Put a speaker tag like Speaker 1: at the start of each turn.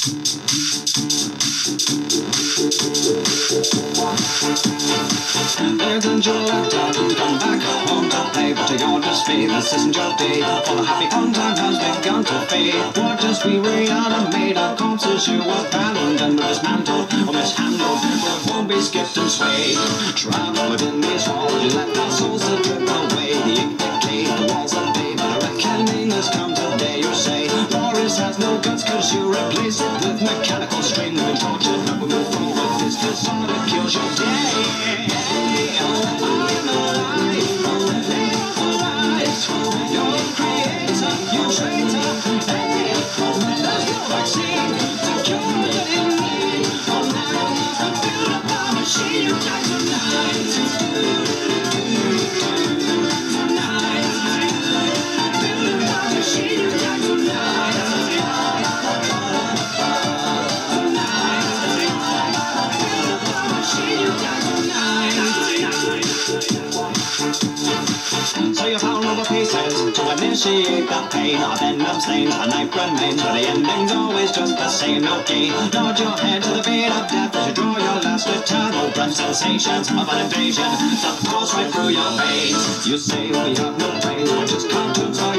Speaker 1: There's your laptop, come back home to play, but to your dismay, this isn't your day, for the happy fun time has begun to fade. What just we reanimate our corpses you were abandoned and dismantled or mishandled, but won't be skipped and swayed. Trapped within these walls, you let our souls that drip away, the ink decay, the walls are paid, but a reckoning has come today. You say, Boris has no guts cause you replace it with mechanical strain. We've been tortured, but we move forward, this disorder kills your day. So you found all the pieces to initiate that pain. Our venom stains, the knife remains, but the ending's always just the same. No gain. Nod your head to the beat of death as you draw your last eternal breath. Sensations of an invasion that pulse right through your veins. You say we have no brains, we're just cartoons.